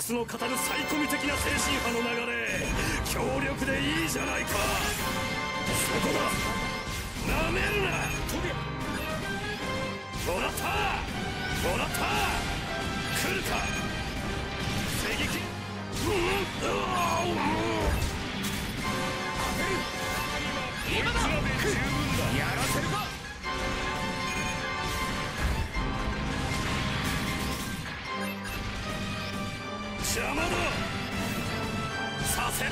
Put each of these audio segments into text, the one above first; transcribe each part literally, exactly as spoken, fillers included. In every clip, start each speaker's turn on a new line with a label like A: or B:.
A: スの語るサイコミ的な精神派の流れ、強力でいいじゃないか。そこだ、なめるな。もらったもらった、来るか聖撃。うん、うわお今だ、十分だ。やらせるか。邪魔だ、させ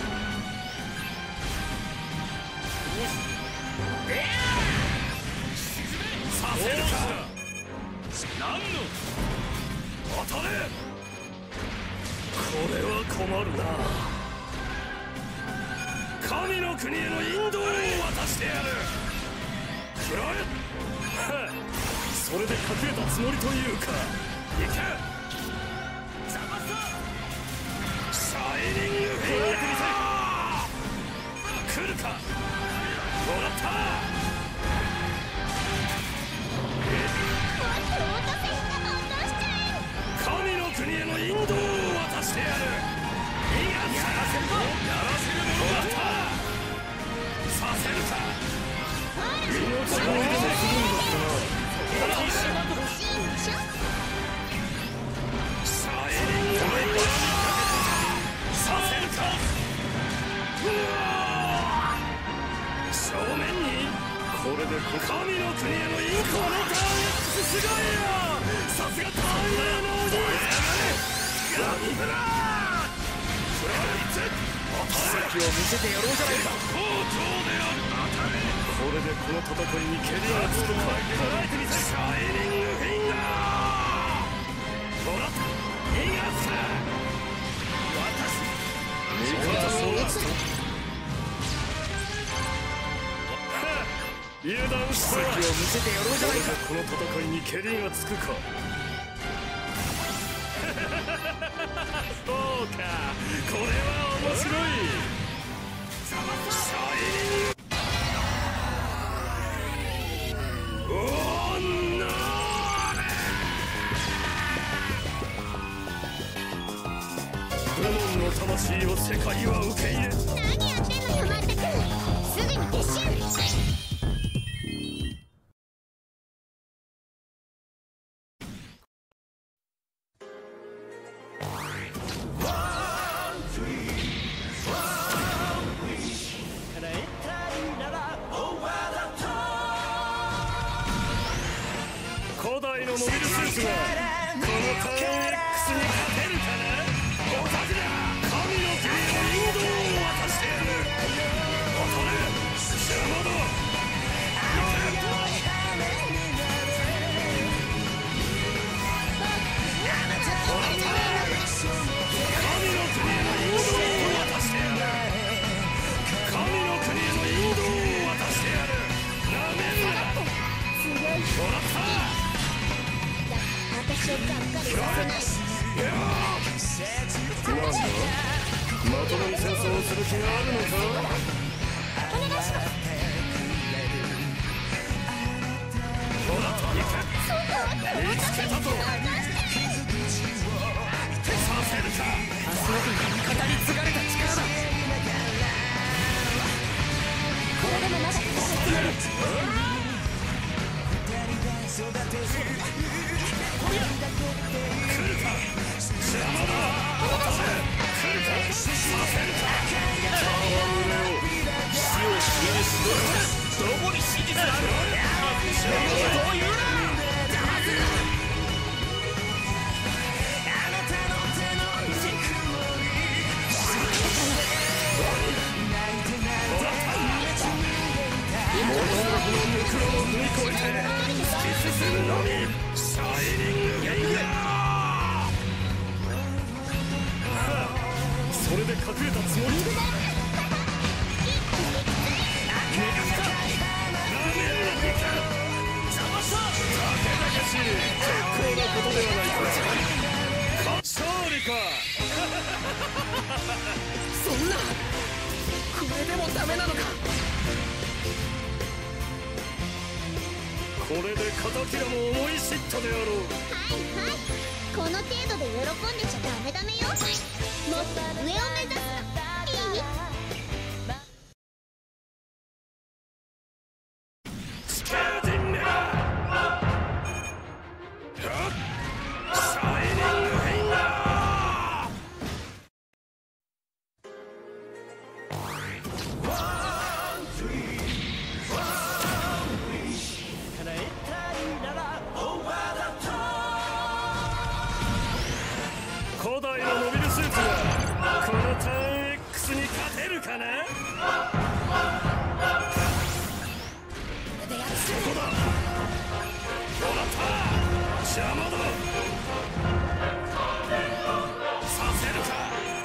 A: させるか。何の当たれ。これは困るな。神の国への引導を渡してやる。食らえ。それで隠れたつもりというか。行け。邪魔さ。シャイニングフィンガー来るか。もらった。神の国への引導を渡してやる。やらせるか。やらせるものだった。させるか。命を入れてするんだったな。シャイニングフィンガーさせるか。うわ正面に。これで神の国への引導。このターゲットすごいよ。さすがターゲットのおじい。ガミブラーフライツ奇跡を見せてやろうじゃないか。包丁である。これでこの戦いに蹴りがつくか。シャイニングフィンガーもらった。逃がすな。私味方を撃つと油断した。奇跡を見せてやろうじゃないか。この戦いに蹴りがつくか。そうか、これは面白い。シャイニングおーなー。デモンの魂を世界は受け入れ。
B: 何やってんのよ、まったく。すぐに撤収。
A: 古代のモビルスーツがこのターン X に勝てるかな。おたくだ。神の国の引導を渡してやる。おたれ邪魔だ。もらった。神の国への引導を渡してやる。神の国への引導を渡してやる。なめるな。もらった。
B: 私をがっかりさせない。
A: なんだ、まともに戦争をする気があるのか。
B: お願いします。
A: ほらとにかく見つけたぞ。させるか。アスノ君から語り継がれた力だ。
B: これでもまだ戦える。
A: 来るか。邪魔だ。渡せ。来るか。させるか。タワー裏を死を知りにしろ。どこに真実がある。邪魔だと言うな。もののこのムクロを踏み越えて突き進むのみ。シャイニングフィンガー。それで隠れたつもり。逃がすか。なめるな。邪魔した。たけだけしい結構なことではないか。勝利か。
B: そんなこれでもダメなのか。
A: これでカタキラも思い知ったであろう。
B: はいはい、この程度で喜んでちゃダメダメよ。
A: かな。
B: これでやっつ
A: そこだ。もらった。邪魔だ。させるか。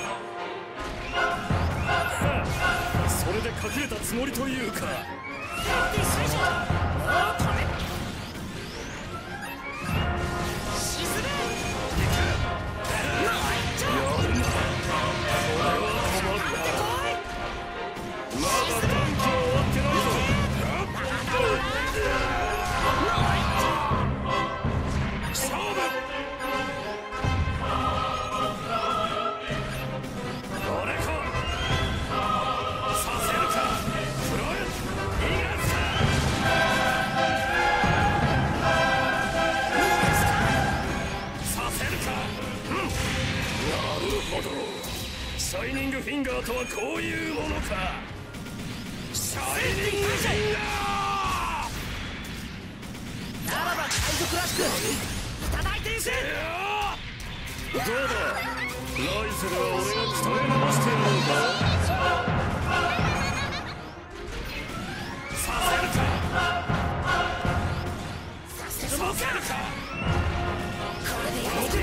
A: それで隠れたつもりというか。シャイニングフィンガーとはこういうものか。シャイニングフィンガーならば海賊らしくいただいていけ。どうだ、ライゼルは俺が鍛え直しているのか。させるか。させるか。これでやってくれ。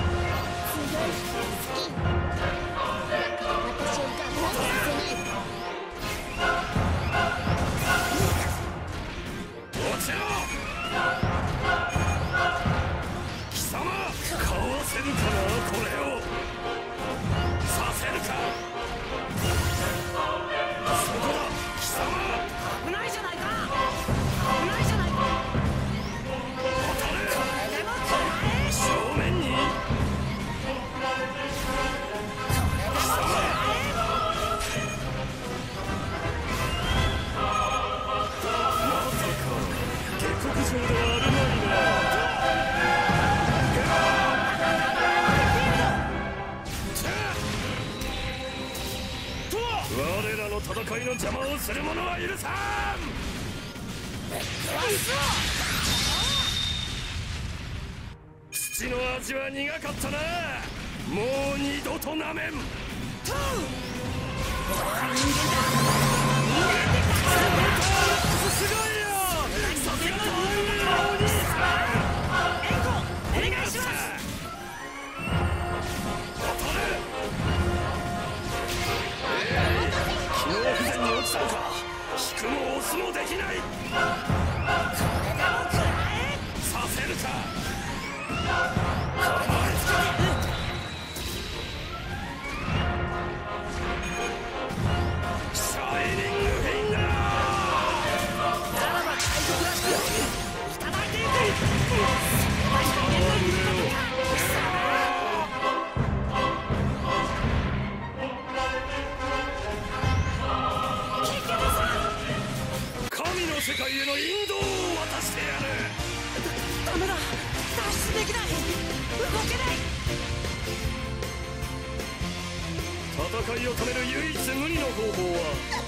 A: 我らの戦いの邪魔をする者は許さん。土の味は苦かったな。もう二度となめん。すごいよ。さすがお兄さん。エンコお願いします。機能不全に落ちたのか。引くも押すもできない。させるか。シャイニングフィンガーならば海賊らしくいただいていく。世界への引導を渡してやる。だ、ダメだ。脱出できない。動けない。戦いを止める唯一無二の方法は